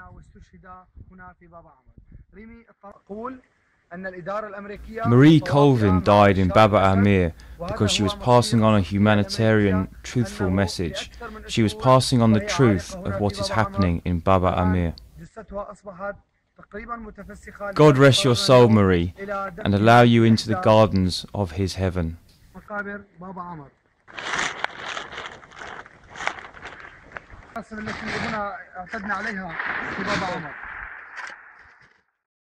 Marie Colvin died in Baba Amir because she was passing on a humanitarian, truthful message. She was passing on the truth of what is happening in Baba Amir. God rest your soul, Marie, and allow you into the gardens of His heaven. التي هنا اعتدنا عليها في بابا عمر.